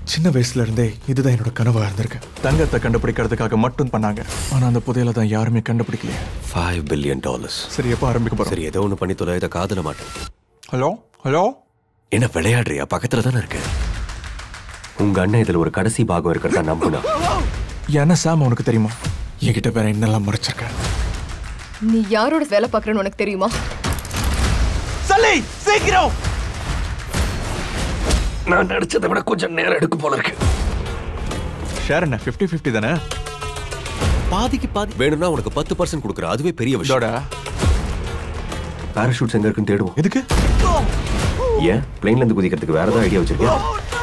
சின்ன வயசுல இருந்தே இதுதான் என்னோட கனவா இருந்திருக்கு. தங்கத்தை கண்டுபிடிக்கிறதுக்காக மட்டும் பண்ணாங்க. ஆனா அந்த புதையலை தான் யாருமே கண்டுபிடிக்கலையே. $5 billion. சரி, எப்போ ஆரம்பிக்க போறோம்? சரி, ஏதோ ஒன்று பண்ணி தொலை. இதை காதல மாட்டேன். ஹலோ ஹலோ, என்ன விளையாடுறியா? பக்கத்துல தானே இருக்கு. உங்க அண்ணன் இதுல ஒரு கடைசி பாகம் இருக்கிறதா நம்புனா. என்ன சாம் உனக்கு தெரியுமா? என்கிட்ட வேற என்னெல்லாம் மறைச்சிருக்க? நீ யாரோட வேலை பார்க்கறன்னு உனக்கு தெரியுமா? சல்லி, சீக்கிரம்! நான் நடிச்சதை விட கொஞ்சம் நேரம் எடுக்கும் போல இருக்கு. ஷேர் என்ன 50-50 தானே? பாதிக்கு பாதி. வேணும்னா உனக்கு 10% கொடுக்குற. அதுவே பெரிய விஷயம். பாராஷூட்ஸ் எங்க இருக்குன்னு தேடுவோம். எதுக்கு? ஏன் பிளேன்ல இருந்து குதிக்கிறதுக்கு வேற ஏதாவது ஐடியா வச்சிருக்கியா?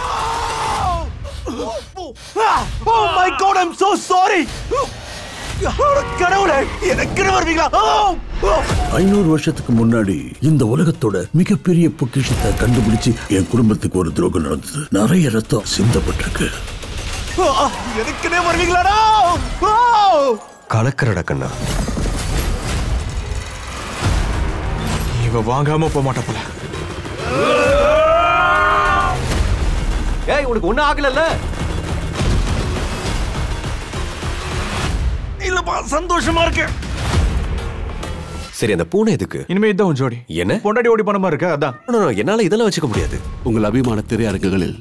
Oh my god, I'm so sorry. கடவுளே, எனக்கு வருவீங்களா? 500 வருஷத்துக்கு முன்னாடி இந்த உலகத்தோட மிகப்பெரிய பொக்கிஷத்தை கண்டுபிடிச்சு என் குடும்பத்துக்கு ஒரு துரோகம் நடந்தது. நிறைய ரத்தம் சிந்தப்பட்டிருக்கு. எனக்குனே வருவீங்களாடா? கலக்கறடா கண்ணா. இவ வாங்காம போக மாட்டா போல. ஏய், உனக்கு ஒண்ணும் ஆகலல்ல? இல்லப்பா, சந்தோஷமா இருக்கு. சரி, அந்த பூனை எதுக்கு? இனிமே இதான் ஜோடி. என்ன பொண்டாடி ஓடி பணமா இருக்கு, அதான். என்னால இதெல்லாம் வச்சுக்க முடியாது. உங்கள் அபிமான திரையரங்குகளில்